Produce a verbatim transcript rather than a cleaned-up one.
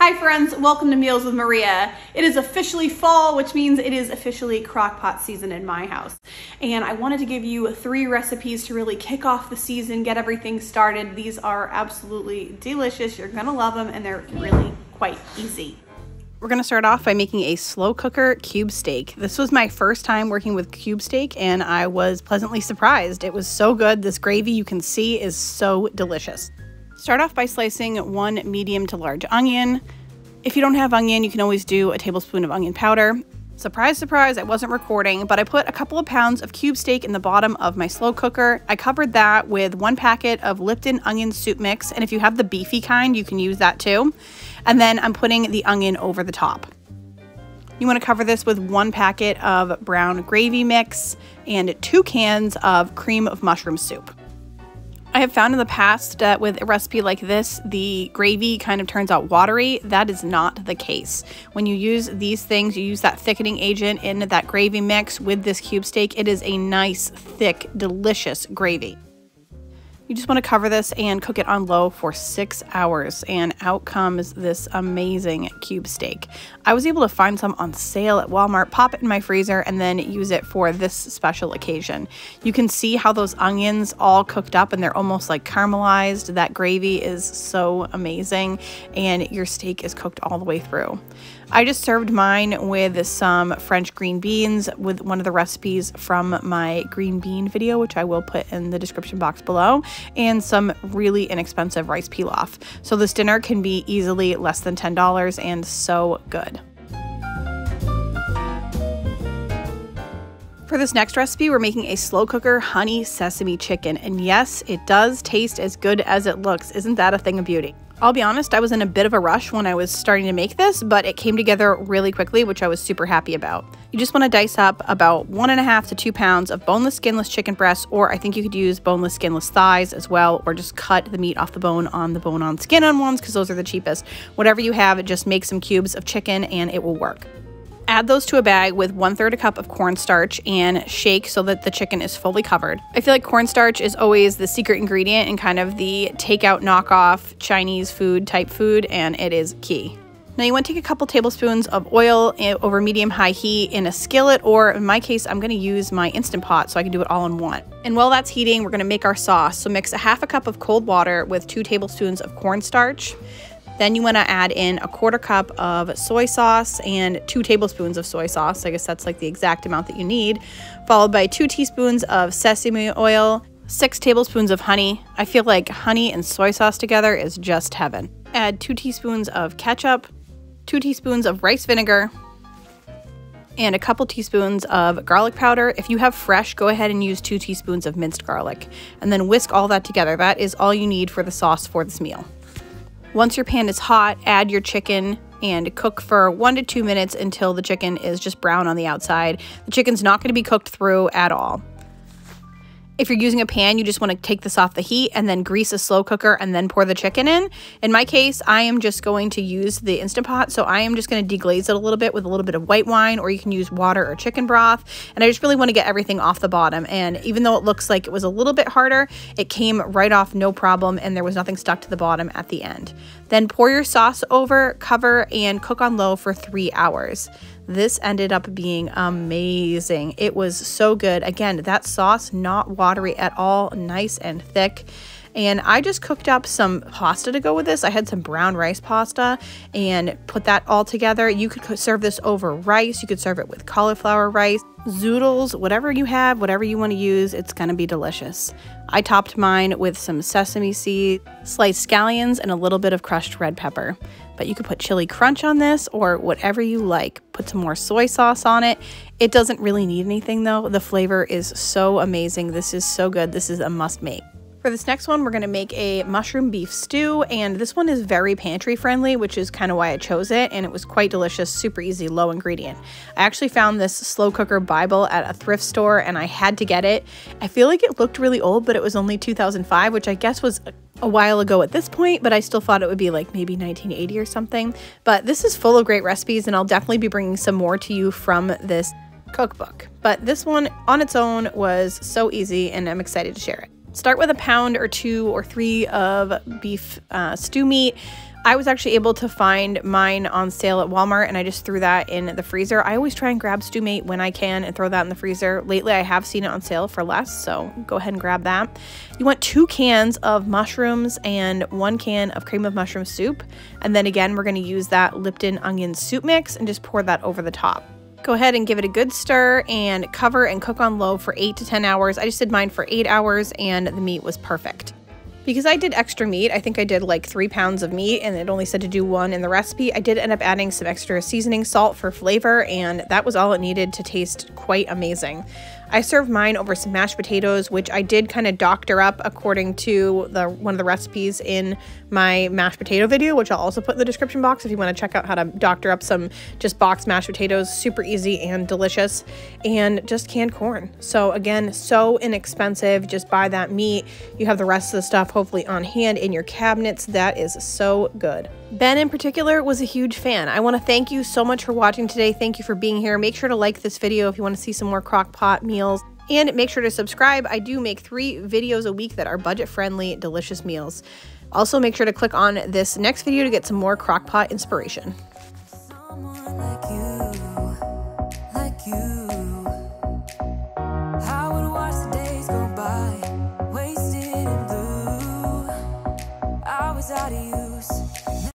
Hi friends, welcome to Meals with Maria. It is officially fall, which means it is officially crock pot season in my house. And I wanted to give you three recipes to really kick off the season, get everything started. These are absolutely delicious. You're gonna love them and they're really quite easy. We're gonna start off by making a slow cooker cube steak. This was my first time working with cube steak and I was pleasantly surprised. It was so good. This gravy you can see is so delicious. Start off by slicing one medium to large onion. If you don't have onion, you can always do a tablespoon of onion powder. Surprise, surprise, I wasn't recording, but I put a couple of pounds of cube steak in the bottom of my slow cooker. I covered that with one packet of Lipton onion soup mix, and if you have the beefy kind, you can use that too. And then I'm putting the onion over the top. You want to cover this with one packet of brown gravy mix and two cans of cream of mushroom soup. I have found in the past that with a recipe like this, the gravy kind of turns out watery. That is not the case. When you use these things, you use that thickening agent in that gravy mix with this cube steak, it is a nice, thick, delicious gravy. You just want to cover this and cook it on low for six hours and out comes this amazing cube steak. I was able to find some on sale at Walmart, pop it in my freezer, and then use it for this special occasion. You can see how those onions all cooked up and they're almost like caramelized. That gravy is so amazing and your steak is cooked all the way through. I just served mine with some French green beans with one of the recipes from my green bean video, which I will put in the description box below, and some really inexpensive rice pilaf. So this dinner can be easily less than ten dollars and so good. For this next recipe, we're making a slow cooker honey sesame chicken. And yes, it does taste as good as it looks. Isn't that a thing of beauty? I'll be honest, I was in a bit of a rush when I was starting to make this, but it came together really quickly, which I was super happy about. You just want to dice up about one and a half to two pounds of boneless, skinless chicken breasts, or I think you could use boneless, skinless thighs as well, or just cut the meat off the bone on the bone-on skin-on ones because those are the cheapest. Whatever you have, just make some cubes of chicken and it will work. Add those to a bag with one third a cup of cornstarch and shake so that the chicken is fully covered. I feel like cornstarch is always the secret ingredient in kind of the takeout knockoff Chinese food type food, and it is key. Now you want to take a couple tablespoons of oil over medium-high heat in a skillet, or in my case, I'm going to use my Instant Pot so I can do it all in one. And while that's heating, we're going to make our sauce. So mix a half a cup of cold water with two tablespoons of cornstarch. Then you want to add in a quarter cup of soy sauce and two tablespoons of soy sauce. I guess that's like the exact amount that you need, followed by two teaspoons of sesame oil, six tablespoons of honey. I feel like honey and soy sauce together is just heaven. Add two teaspoons of ketchup, two teaspoons of rice vinegar, and a couple teaspoons of garlic powder. If you have fresh, go ahead and use two teaspoons of minced garlic, and then whisk all that together. That is all you need for the sauce for this meal. Once your pan is hot, add your chicken and cook for one to two minutes until the chicken is just brown on the outside. The chicken's not going to be cooked through at all. If you're using a pan, you just want to take this off the heat and then grease a slow cooker and then pour the chicken in. In my case, I am just going to use the Instant Pot, so I am just going to deglaze it a little bit with a little bit of white wine, or you can use water or chicken broth. And I just really want to get everything off the bottom. And even though it looks like it was a little bit harder, it came right off no problem and there was nothing stuck to the bottom at the end. Then pour your sauce over, cover, and cook on low for three hours. This ended up being amazing. It was so good. Again, that sauce, not watery at all, nice and thick. And I just cooked up some pasta to go with this. I had some brown rice pasta and put that all together. You could serve this over rice. You could serve it with cauliflower rice, zoodles, whatever you have, whatever you want to use, it's going to be delicious. I topped mine with some sesame seeds, sliced scallions, and a little bit of crushed red pepper. But you could put chili crunch on this or whatever you like. Put some more soy sauce on it. It doesn't really need anything though. The flavor is so amazing. This is so good. This is a must make. For this next one, we're going to make a mushroom beef stew, and this one is very pantry friendly, which is kind of why I chose it, and it was quite delicious, super easy, low ingredient. I actually found this slow cooker Bible at a thrift store, and I had to get it. I feel like it looked really old, but it was only two thousand five, which I guess was a, a while ago at this point, but I still thought it would be like maybe nineteen eighty or something. But this is full of great recipes, and I'll definitely be bringing some more to you from this cookbook. But this one on its own was so easy, and I'm excited to share it. Start with a pound or two or three of beef uh, stew meat. I was actually able to find mine on sale at Walmart, and I just threw that in the freezer. I always try and grab Stew Mate when I can and throw that in the freezer. Lately, I have seen it on sale for less, so go ahead and grab that. You want two cans of mushrooms and one can of cream of mushroom soup. And then again, we're going to use that Lipton onion soup mix and just pour that over the top. Go ahead and give it a good stir and cover and cook on low for eight to ten hours. I just did mine for eight hours and the meat was perfect. Because I did extra meat, I think I did like three pounds of meat and it only said to do one in the recipe. I did end up adding some extra seasoning salt for flavor, and that was all it needed to taste quite amazing. I served mine over some mashed potatoes, which I did kind of doctor up according to the one of the recipes in my mashed potato video, which I'll also put in the description box if you want to check out how to doctor up some just boxed mashed potatoes. Super easy and delicious, and just canned corn. So again, so inexpensive. Just buy that meat. You have the rest of the stuff hopefully on hand in your cabinets. That is so good. Ben in particular was a huge fan. I want to thank you so much for watching today. Thank you for being here. Make sure to like this video if you want to see some more crock pot meals, and make sure to subscribe. I do make three videos a week that are budget-friendly, delicious meals. Also, make sure to click on this next video to get some more crock pot inspiration.